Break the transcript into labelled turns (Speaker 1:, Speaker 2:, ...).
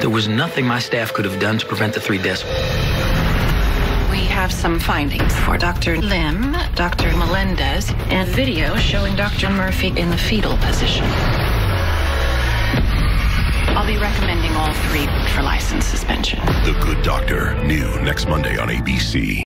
Speaker 1: There was nothing my staff could have done to prevent the 3 deaths.
Speaker 2: We have some findings for Dr. Lim, Dr. Melendez, and video showing Dr. Murphy in the fetal position. I'll be recommending all 3 for license suspension.
Speaker 3: The Good Doctor, new next Monday on ABC.